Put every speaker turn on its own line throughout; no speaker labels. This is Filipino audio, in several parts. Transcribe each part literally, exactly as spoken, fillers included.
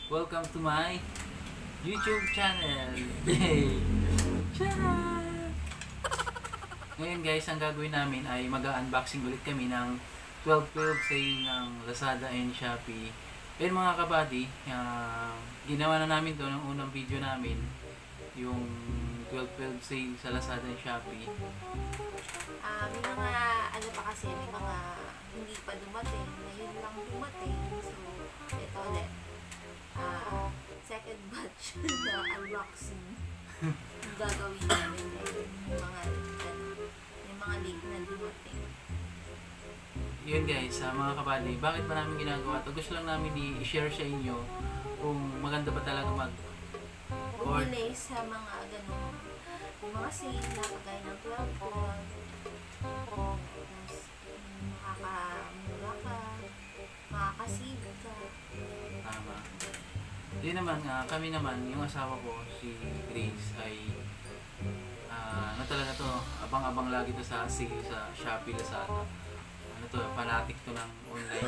Welcome to my YouTube channel. Hey! Tcharam! Ngayon guys, ang gagawin namin ay mag-unboxing ulit kami ng twelve twelve sale ng Lazada and Shopee. Ayun mga kabady, uh, ginawa na namin to ng unang video namin, yung twelve twelve sale sa Lazada and Shopee.
Uh, may mga ano pa kasi, may mga hindi pa dumating, ngayon lang dumating. So, ito ulit. Uh, second batch na unboxing yung gagawin namin ngayon. Yung mga, ano, yung mga link na dumating.
Yun guys, uh, mga kabady, bakit ba namin ginagawa to? Gusto lang namin i-share sa inyo kung maganda ba talaga mag
bumili sa mga ganun, yung mga sale na kagaya ng twelve twelve, tapos makakamura ka, makakasave ka.
Tama. Di naman, uh, kami naman, yung asawa ko, si Grace, ay uh, ano talaga to, abang-abang lagi to sa sale sa Shopee, Lazada. Ano to, fanatic to ng online.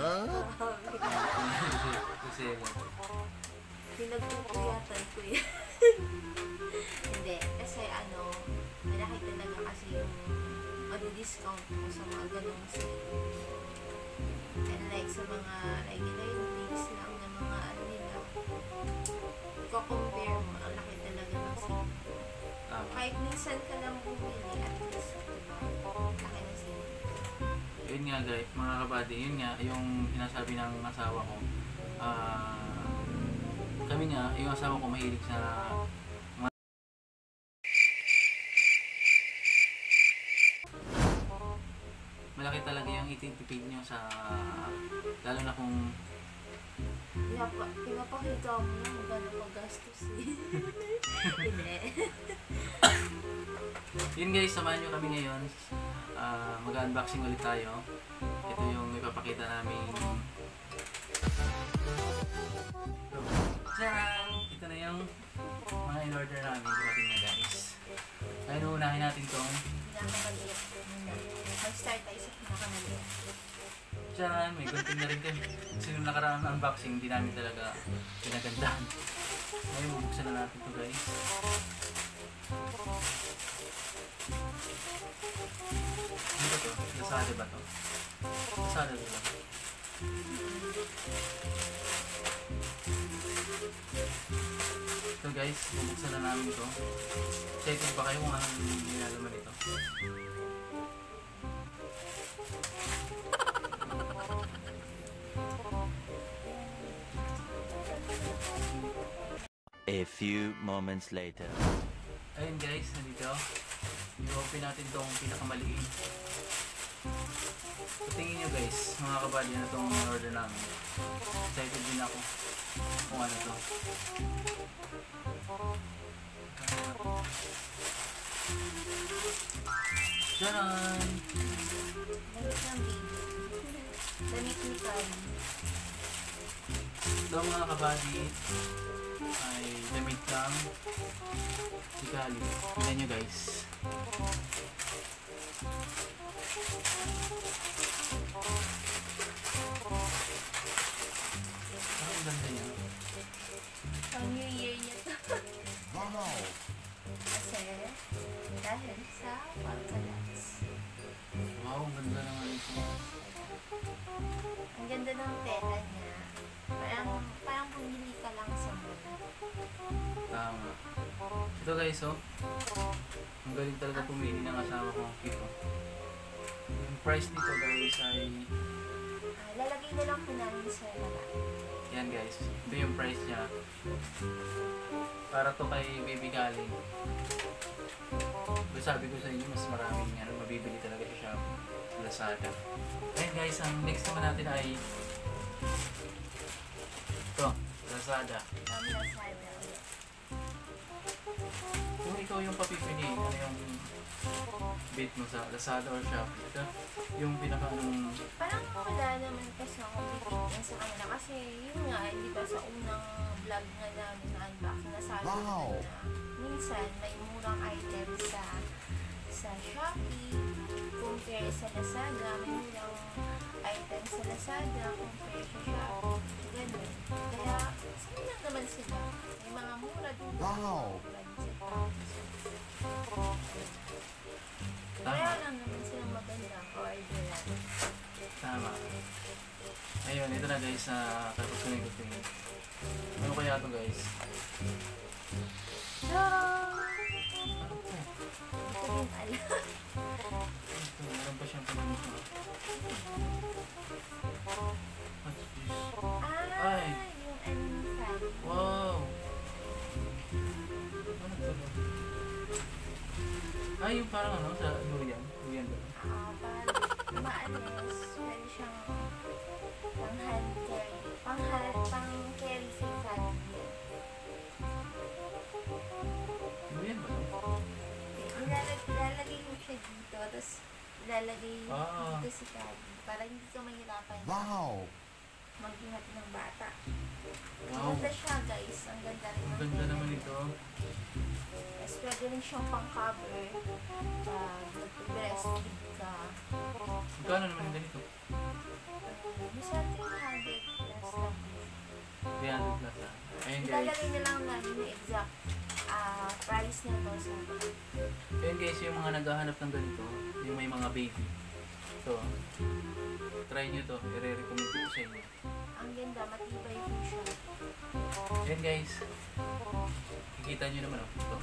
Kasi,
pinagpupuyatan ko yan. Hindi, kasi ano, malaki talaga kasi yung madi-discount ko sa mga ganong sale. And like sa mga regular days lang na mga ano nila, i-compare mo, ang laki talaga ng sale.
um,
Kahit minsan ka lang bumili, at least, diba, laki ng sale.
yun nga guys, mga kabady, yun nga, yung sinasabi ng asawa ko, ah, uh, kami nga, yung asawa ko mahilig sa mga malaki talaga yung ititipid nyo sa, lalo na kung
Pinapa, pinapakita mo lang kung gano'n pag-gastos eh. Hindi.
yun guys, samahan nyo kami ngayon. Uh, mag-unboxing ulit tayo. Ito yung ipapakita namin. Tcharam! Ito na yung mga in-order namin. Dumating na guys. Kaya uunahin natin itong
Pinakamaliit. Mag-start tayo sa pinakamaliit.
tcharam! May gunting na rin kami. Kasi nung nakaraang unboxing, hindi namin talaga pinagandahan. Ngayon, bubuksan na natin ito guys. Ano ba ito? Lazada ba ito? Lazada ba ito? So guys, bubuksan na namin ito. Checkin pa kayo kung anong nilalaman ito.
A few moments later.
Ayun guys, nandito. I-open natin itong pinakamaliit. So tingin nyo guys, mga kabady, ano itong order namin. Excited din ako kung ano ito. Tcharan!
Damit ng baby. Damit ni Kali.
Ito mga kabady ay damit lang si Kali. Tignan nyo guys. Ang ganda niya.
Ang New Year niya to. Kasi, dahil sa Palcalats.
Wow, ang ganda naman ito.
Ang ganda ng tela niya. Parang, parang bumili ka lang sa mall.
Tama. Ito guys, oh. Ang galing talaga pumili ng asawa ko. Ito. Yung price nito guys ay...
Ah, lalagay na lang po namin sa laba.
Yan guys. Ito yung price niya. Para to kay baby galing. Pero sabi ko sa inyo, mas maraming ano, mabibili talaga sa Shopee. Lazada. Ayun guys, ang next naman natin ay... Ito. Lazada.
Kami Lazada ulit.
Kung ikaw yung papipiliin, ano yung bid mo sa Lazada or Shopee? Ito, yung pinaka anong...
Parang wala naman kasi akong bibigyan sa kanila. Kasi yun nga, di ba sa unang vlog nga namin na unboxing, nasabi wow. na minsan may murang items sa sa Shopee compare sa Lazada, may murang items sa Lazada compare sa Shopee. Ganun. Kaya Saan lang naman sila? May mga mura din.
Wow!
Mura din sila.
Tama.
Kaya lang naman silang magandang orderan.
Tama. Ayun, ito na guys, sa uh, tapos ko na yung tingin. Ano kaya ito guys?
Ta-da!
Ano po?
Ito din alam.
Ito, meron pa siyang pagkakas. What's this?
Ah,
Ay.
yung ano
Wow! Ano ito? Ay, yung parang ano, sa durian. Durian ba?
Ah, parang maalis. Pwede siyang pang hand carry. Pang hand, pang carry sa family.
Durian ba?
Ilalagay, ilalagay mo siya dito, tapos ilalagay
Ah.
dito si Caddy para hindi ka mahirapan
Wow!
mag-ingat ng bata.
Wow!
Maganda siya guys. Ang ganda rin
Ang
ng
ganda
tela
naman
niya.
ito.
Tapos pwede rin siyang pang-cover pag breastfeed ka.
Magkano naman yung ganito?
Bisa three hundred plus lang.
three hundred plus ah. Ayun guys.
Ilalagay na lang namin yung exact ah, price nito sa
Ayun guys, yung mga naghahanap ng ganito, yung may mga baby. Ito. Try nyo to. I-recommend ko sa inyo.
ang ganda, matibay po siya.
Ayun guys. Kikita nyo naman oh. Ito.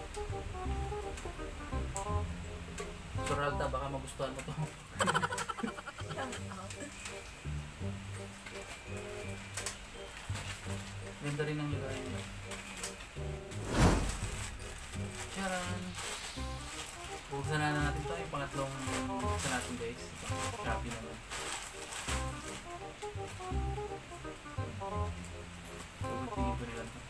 Suralta, baka magustuhan mo to.
Shout out.
Ganda rin ang lagay niya. Charan! Buksan na natin ito. Yung pangatlong buksan natin guys. Shopee naman. Pagkatingin ko nila ito.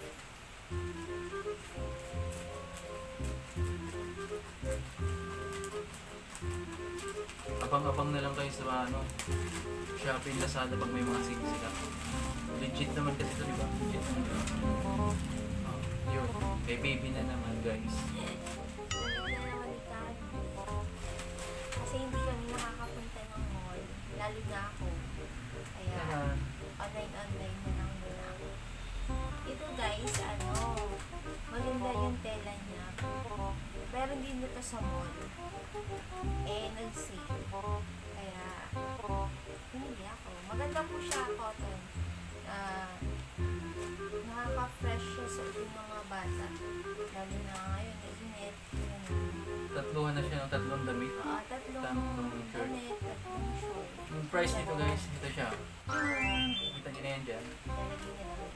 Abang-abang na lang kayo sa ano, Shopee, Lazada pag may mga sale sila. Legit naman kasi ito, di ba? Legit naman ito. Oh, yun. May baby na naman, guys.
Nandito na naman ni Caddy. Kasi hindi kami nakakapunta ng mall. Lalo na ako. Kaya
Kaya,
online-online na lang muna ako. Ito guys, ano, maganda yung tela niya. Pero hindi na to sa mall. Eh, nag-sale. Kaya, hindi ako. Maganda po siya, cotton. Ah, nakaka-fresh siya sa ulo ng mga bata. Lalo na ngayon, init. Ganun.
tatluhan na siya ng tatlong damit.
Ah, tatlong
Tatlong shirt.
damit, tatlong short.
Yung price nito guys, ito siya. Kita nyo na yan dyan.
Lalagay na lang.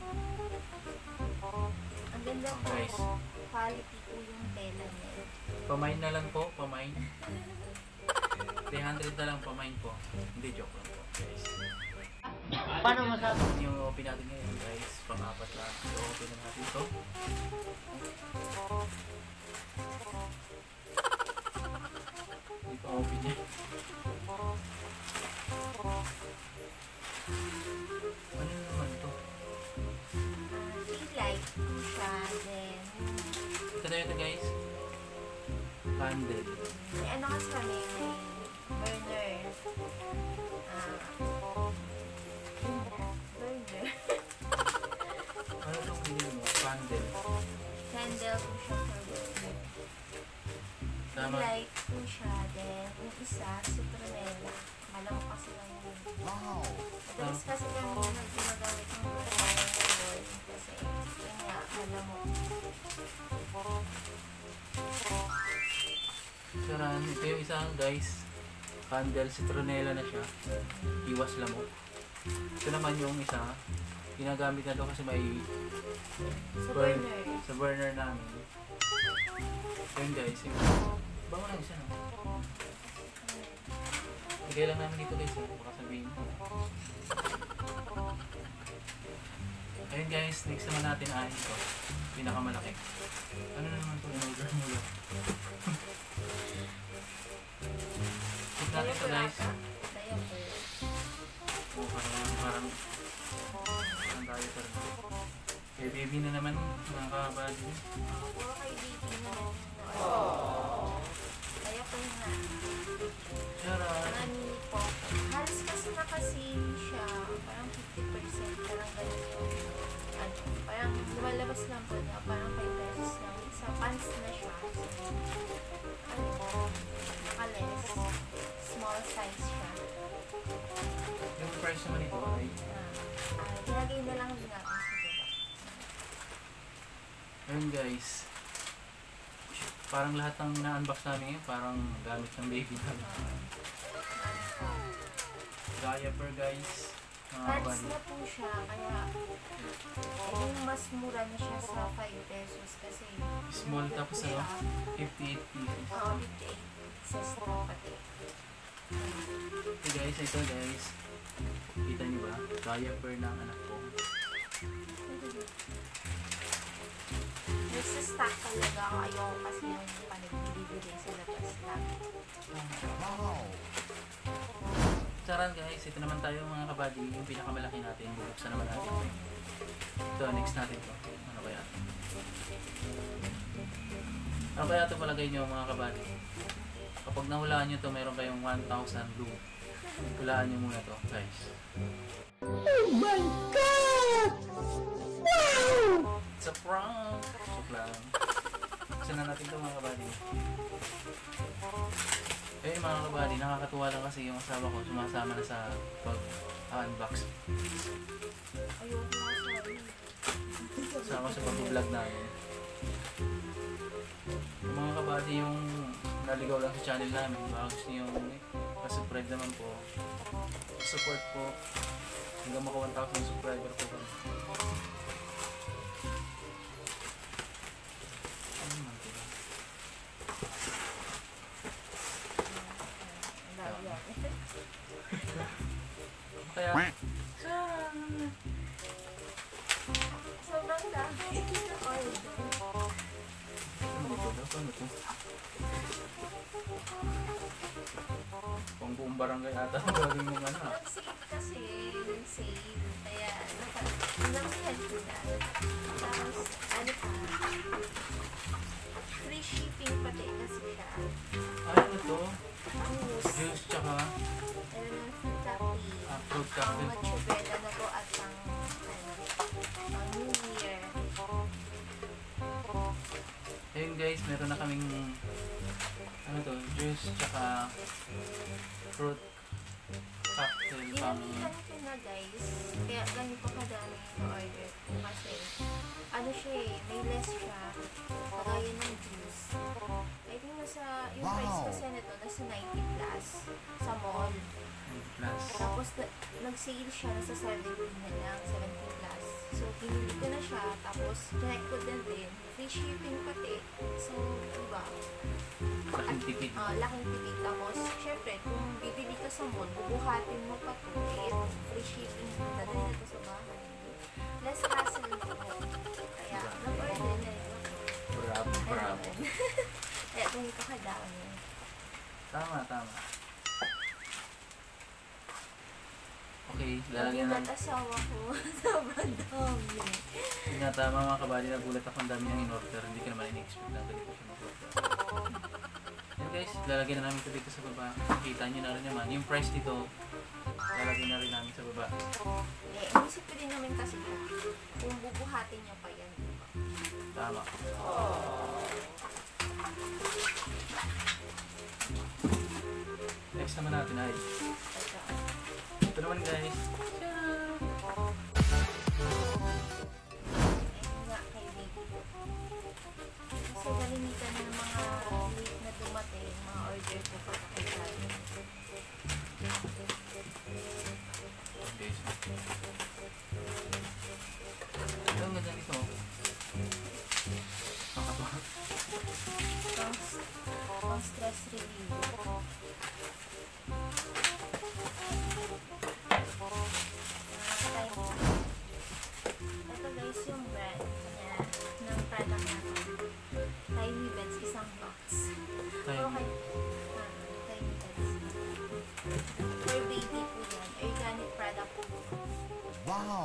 Ang ganda po.
Guys.
Quality po yung tela niya.
Pamain na lang po, pamain. three hundred na lang pamain po. Hindi, joke lang po guys. Paano masabi yung open natin ngayon guys? Pang-apat lang. So, open na natin ito. Hindi pa open niya. Ano naman ito?
Ah, tea light po siya. Then,
Ito na ito guys. Candle.
may ano kasi kami, may burner. Ah, burner.
Ano itong pinili mo? Candle.
Candle po siya for burner. Tea
Tama.
light po siya. Then, yung isa, citronella. Alam ko kasi lang yun.
Wow!
Madalas kasi kami nag gumagamit ng burner kasi yun nga, alam mo.
Saran, ito yung isa guys. Candle, citronella na siya. Iwas lamok. Ito naman yung isa. Ginagamit na to kasi may
Sa
burn,
burner.
sa burner namin. Yun guys. Yung, bango lang siya. No? Bigay lang namin dito guys. eh. Baka sabihin mo. Ayun guys, next naman natin ay ito. Pinakamalaki. Ano naman ito? In-order mo lang. Check natin ito guys.
Diaper.
Oh, parang, parang, parang tayo pa rin. Okay, baby na naman, mga kabady.
Puro kay baby na lang. Diaper na.
Charot!
Marami po. Halos kasi nakasale siya. Parang fifty percent. Parang ganito. Kakalabas lang po na parang five pesos lang. Isa, pants na siya. So, ano, nakales. Small size siya.
Yung price naman ito ay
Ah, ah, ginagay na lang din natin sa baba.
ayun guys. Parang lahat ng ina-unbox namin ngayon, parang gamit ng baby namin.
Ah,
Diaper guys. Mga
pants
kabady.
na po siya, kaya eh, yung mas mura na siya sa five pesos kasi
Small
yung
tapos
po
ano?
siya,
fifty-eight pieces.
Oo, fifty-eight pieces na pati.
Okay guys, ito guys. Kita niyo ba? Diaper ng anak ko.
Nagsa-stock talaga ako. Ayoko kasi yung panag-delivery sa labas lang.
Charan guys, ito naman tayo mga kabady. Yung pinakamalaki natin. Bubuksan naman natin. Ito, next natin to. Ano kaya? Ano kaya ito palagay nyo mga kabady? Kapag nahulaan nyo to, meron kayong one thousand blue. Hulaan nyo muna to guys.
Oh my God! Wow!
It's a prank! Joke lang. Buksan na natin ito mga kabady. Eh mga kabady, nakakatuwa lang kasi yung asawa ko sumasama na sa pag-unbox.
Ayoko nga sorry.
Sama sa pag-vlog namin. Yung mga kabady, yung naligaw lang sa channel namin, baka gusto nyo pa-subscribe naman po. Support po. Hanggang maka one thousand subscriber po kami. Ano naman ito?
Ang dami yan.
Kaya,
Sobrang dami. Oil.
ano dito daw? Ano ito? Pang buong barangay ata ang gagawin mong ano ah.
Nag-save kasi. Nag-save. Kaya, naka, namihan ko na. Tapos, ano pa, free shipping pati kasi siya.
Ay, ano to?
Juice.
Juice tsaka
Meron ng fruit coffee.
ah, fruit
Ang
cocktail.
matsubela na po at ang, ano, ang New Year.
Ayun guys, meron na kaming ano to, juice tsaka fruit cocktail pang
Ginamihan ko na guys. Kaya ganito kadami yung order ko kasi ano siya eh, may less siya. Kagaya ng juice. I think nasa, yung price kasi nito nasa ninety plus sa mall.
plus.
Tapos na- nag-sale siya nasa seventeen na lang, seventeen plus. So pinili ko na siya, tapos check ko din din. Free shipping pati. So, diba?
Laking tipid.
Ah, laking tipid. Tapos, syempre, kung bibili ka sa mall, bubuhatin mo pa to. Eh, ito, free shipping. Dadali na to sa bahay. Less hassle na po. Kaya, nag-order na rin ako.
Bravo, bravo.
Kaya, ganito kadami.
Tama, tama. Okay, lalagyan
Nagulat
na.
asawa ko. Sobrang dami.
Yun nga, tama mga kabali, nagulat ako ang dami niyang in-order. Hindi ka naman in-expect na ganito siya mag-order. Yan guys, lalagyan na namin ito dito sa baba. Kita niyo na rin naman. Yung price dito, lalagyan na rin namin sa baba.
Eh, inisip ko din naman kasi siya. Kung bubuhatin niya pa yan, diba?
Tama. Next naman natin ay
Ito.
ito naman guys.
Ayun nga kay baby. Kasi kalimitan ng mga late na dumating, mga order ko pa kay baby.
Guys. Ito ang ganda nito. Nakakatawa.
Pang, pang stress relief. Ah, time. Ito guys yung brand niya ng product natin. Tiny Beds, isang box.
Tiny.
Okay. Ah, Tiny Beds. For baby po yan. Organic product po.
Wow!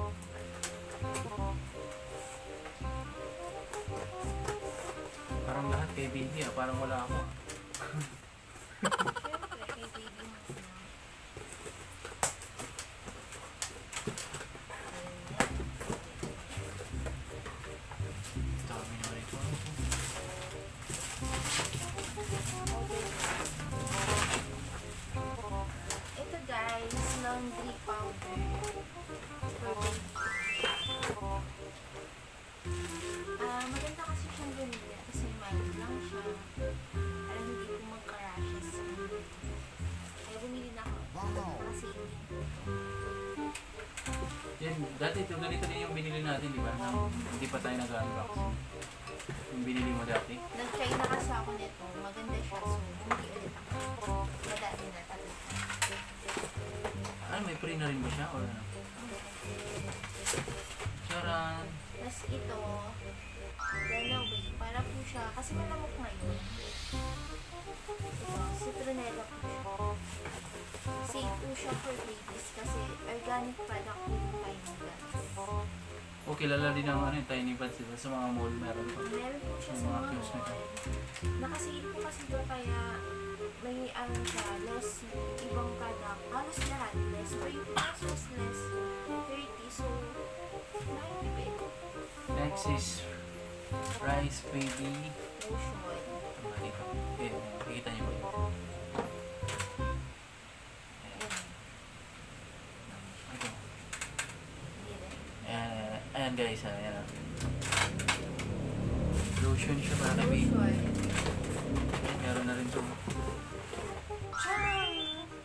Parang lahat kay baby ah. Parang wala ako.
Siyempre, kay baby mo na. Ayan.
Then, dati ito, ganito din yung binili natin, di ba? Na, hindi pa tayo nag-unboxing. Yung binili mo dati.
Nag-try na kasi ako nito. Maganda siya. So, hindi ulit ako. Madami na tatlo.
Ah, may free na rin ba siya? Or ano? Charan!
Tapos ito, Danaway. Para po siya, kasi malamok ngayon. Ito, citronella po siya. Safe po siya for babies kasi organic product po yung tiny buds.
O, kilala din ang ano, yung tiny buds, diba? Sa mga mall, meron pa.
Meron po siya
Yung
sa
mga
mga
kiosk na
mall. Nakasale po kasi ito kaya may ano siya, less ibang product. Halos lahat, less twenty pesos, less thirty. So, ninety pesos.
Next is Rice Baby.
Lotion.
Tama dito. Eh, nakikita niyo ba yun?
Yan.
Ito.
Hindi rin.
Ayan, ayan guys, ayan. ah. Lotion siya para kay baby.
Lotion.
Ayan, meron na rin ito.
Ayan.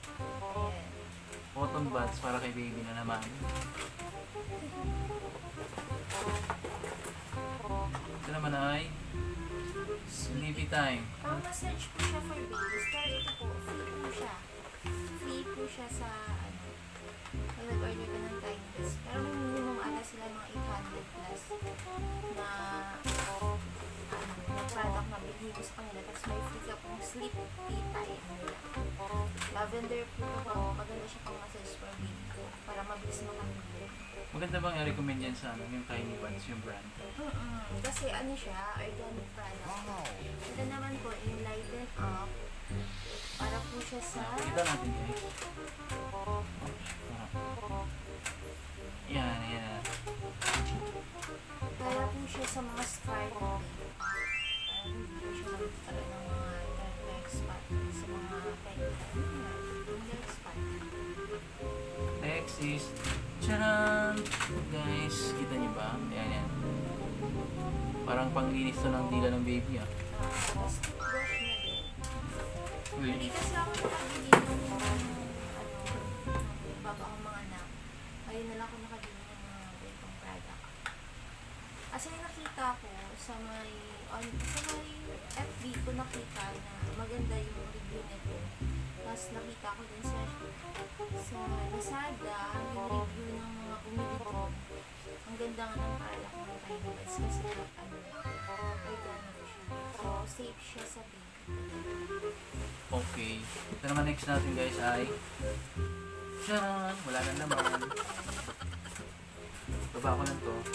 Cotton buds para kay baby na naman. Ito naman ay Sleepy Time.
Pang massage po siya for babies. Pero ito po, free po siya. Free po siya sa, ano, pag nag-order ka ng tiny buds. Pero may minimum ata sila mga eight hundred plus na, ano, na product na bigay mo sa kanila. Tapos may free ka pong sleep tea time nila. Lavender po ito, maganda siya pang massage for baby ko. Para mabilis makatulog.
Maganda bang i-recommend yan sa ano, yung Tiny Buds, yung brand?
Mm-mm. Kasi ano siya, organic product.
Wow.
Ito naman po, yung lighten up. Para po siya sa...
Kita natin guys. Yan, yan.
Para po siya sa mga scar na baby. Para hindi po siya magkaroon ng mga dark dark spot sa mga pet. Yung dark spot.
Next is charan! Guys, kita niyo ba? Ayan, yan. Parang panglinis to ng dila ng baby ah.
Ah, tapos toothbrush na din. Hindi
Uy,
kasi ako nakabili ng ano, baba ko mga anak. Ayun na lang ako nakabili ng mga ganitong product. Kasi nakita ko sa may, on, sa may F B ko nakita na maganda yung review nito. Tapos nakita ko din sa sa Lazada yung review ng mga bumili ko. Ang ganda nga ng product ng Tiny Buds kasi ano, organic siya. So, safe siya sa baby.
okay. Ito naman next natin guys ay charan! Wala na naman. Baba ko lang to.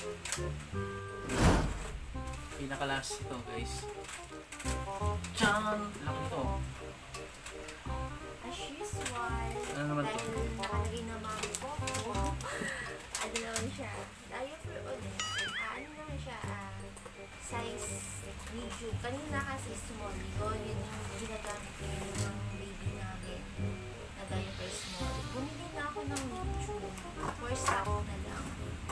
Pinaka-last ito guys. Charan! Laki nito.
As usual,
Ano naman to?
dahil nakalagay na mami ko, ano naman siya, diaper ulit. Ah, ano naman siya, ah, size medium. Kanina kasi small, yun, yun yung ginagamit ko yun ng baby namin na diaper small. Bumili na ako ng medium, for stock na lang.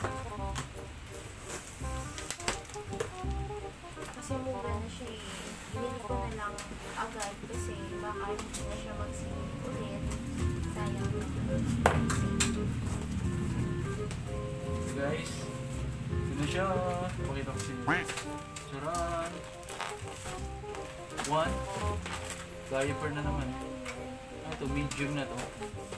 Kasi mura na siya eh. Binili ko na lang agad kasi baka hindi na siya mag-sale ulit. Sayang.
Guys, yun na siya. Pakita ko sa inyo. Charan! One. Diaper na naman. Ah, ito, medium na to.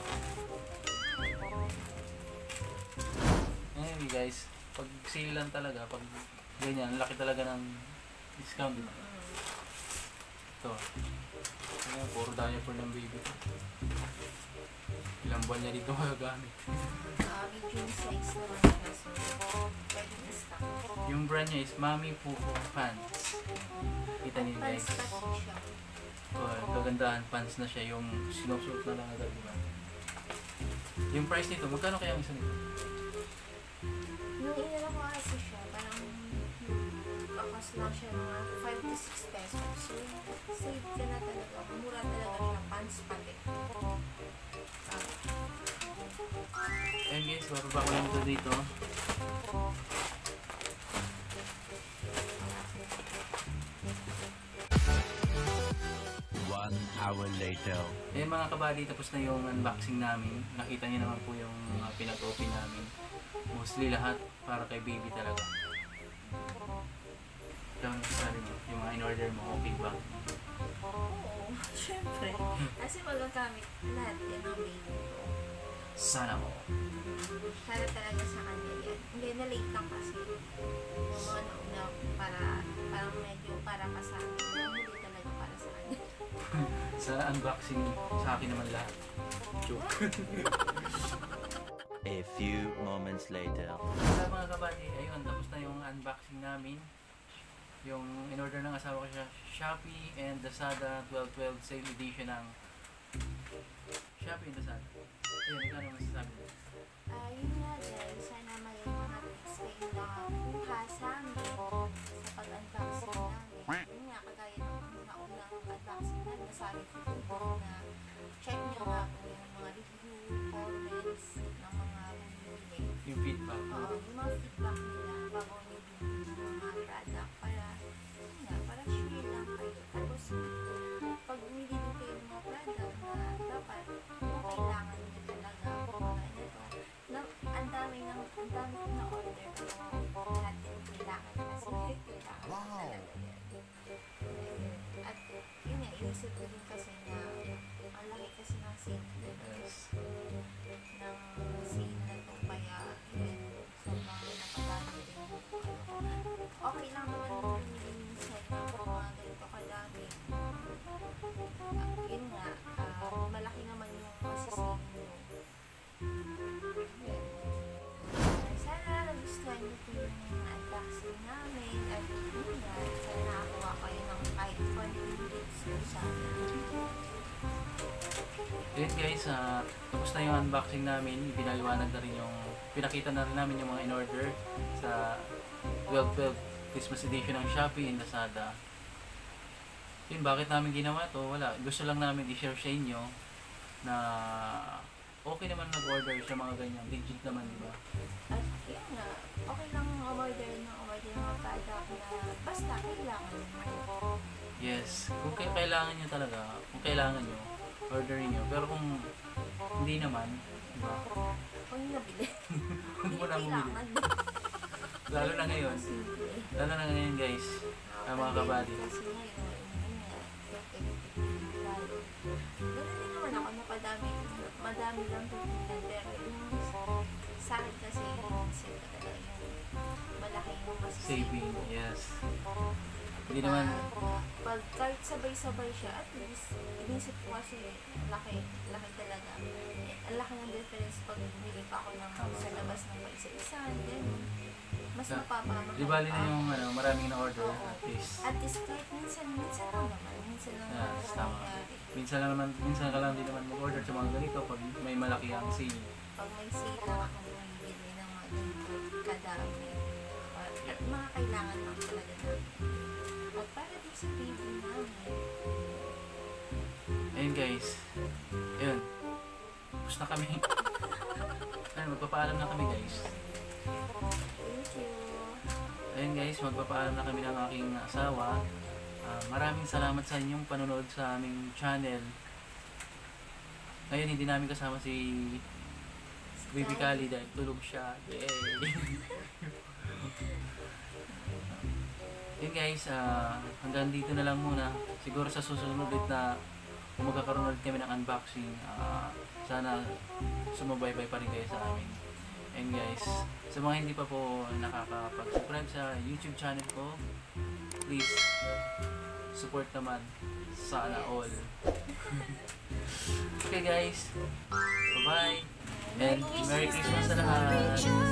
Anyway guys, pag sale lang talaga, pag ganyan, laki talaga ng discount, di ba? Ito. Ayan, puro diaper ng baby ko. Ilang buwan niya dito magagamit.
Ah, medium size naman siya. So, pwede na stock.
Yung brand niya is Mami Pupo Pants. Kita niyo guys.
Pants pati siya.
Oh, kagandahan, pants na siya, yung sinusuot na lang agad, diba? Yung price nito, magkano kaya ang isa nito?
Nung inala ko kasi siya, parang kakos lang siya mga five to six pesos. So, save ka na talaga. Mura talaga siya. Pants pati. Ah.
Ayun guys, bababa ko lang ito dito.
One hour hour later.
Ayun mga kabady, tapos na yung unboxing namin. Nakita niyo naman po yung mga pinag-open namin. Mostly lahat para kay baby talaga. Ikaw ano sabi mo? Yung mga in-order mo, okay ba?
Oo, syempre. Kasi magagamit lahat yan ng baby ko.
Sana mo.
Para talaga sa kanya yan. Hindi, na-late lang kasi. Yung mga nauna para, parang medyo para pa sa akin. Yung hindi talaga para sa kanya.
Sa unboxing, sa akin naman lahat. Joke.
A few moments later.
Sa mga kabady, ayun, tapos na yung unboxing namin. Yung in-order ng asawa ko siya, Shopee and Lazada twelve twelve sale edition ng Shopee and Lazada. Ayun, ano masasabi mo?
Ah, yun nga guys, sana may mga tips kayo nakakuha sa amin sa pag-unboxing namin. Yun nga, kagaya ng naunang unboxing namin, nasabi ko po na check nyo nga po yung mga review, comments ng mga bumili.
Yung feedback.
Oo, yung mga feedback nila bago nyo bumili ng mga product para, yun nga, para share lang kayo. Tapos, pag bumili din kayo ng mga product na dapat kung kailangan nyo talaga, kung mga ito, na, ang dami ng, ang dami ko na order pero lahat yung kailangan kasi kailangan
Wow.
talaga yan. At yun nga, inisip ko din kasi na ang laki kasi ng sale
Yes.
ng sale na to kaya yun, sobrang napadami din. Okay lang naman bumili minsan ng mga ganito kadami. Ah, yun nga, ah, malaki naman yung masisave mo. Yun. Ah, sana nagustuhan niyo po yung unboxing namin at yun nga, sana nakakuha kayo ng kahit konting tips po sa amin.
Ayun guys, ah, tapos na yung unboxing namin. Pinaliwanag na rin yung, pinakita na rin namin yung mga in-order sa twelve twelve Christmas edition ng Shopee and Lazada. Yun, bakit namin ginawa to? Wala. Gusto lang namin i-share sa inyo na okay naman nag-order sa mga ganyan. Legit naman, di ba?
At yun nga, okay lang umorder ng umorder ng mga product na basta kailangan mo.
Yes. Kung kaya kailangan nyo talaga, kung kailangan nyo, orderin nyo. Pero kung hindi naman, di ba?
Kung yung nabili.
Huwag mo na bumili.
kailangan.
Lalo na ngayon.
Simple.
Lalo na ngayon guys, ang mga kabady.
Kasi ngayon, yun nga, effective lalo. Ganun din naman ako, napadami, madami lang tutunan, pero yung sa akin kasi yung save ka talaga yung malaki yung masisave.
Saving, yes. Hindi naman,
Ah, pag kahit sabay-sabay siya, at least, inisip ko kasi, laki, laki talaga. Eh, ang laki ng difference pag bumili pa ako ng sa labas ng isa-isa, ganun. Mas
Sa-
mapapamahal
di bali na
pa.
yung ano, maraming na-order
Oo.
at least.
At least kahit minsan, minsan lang naman, minsan lang
Yeah,
naman
tama.
nangyari.
Minsan lang naman, minsan ka lang din naman mag-order sa mga ganito pag may malaki ang sale.
Pag may sale lang ako bumibili ng mga ganito kadami. At
Yeah.
mga kailangan lang talaga namin. At para din sa baby namin.
Ayun guys, ayun. Tapos na kami. Ayun, magpapaalam na kami guys.
Thank you.
Ayun guys, magpapaalam na kami ng aking asawa. Ah, maraming salamat sa inyong panonood sa aming channel. Ngayon hindi namin kasama si Baby Kali dahil tulog siya. Yay! Yun guys, ah, hanggang dito na lang muna. Siguro sa susunod ulit na kung magkakaroon ulit kami ng unboxing, ah, sana sumubaybay pa rin kayo sa amin. And guys, sa mga hindi pa po nakakapag-subscribe sa YouTube channel ko, please support naman. Sana all. Okay guys, bye bye. And Merry Christmas sa lahat.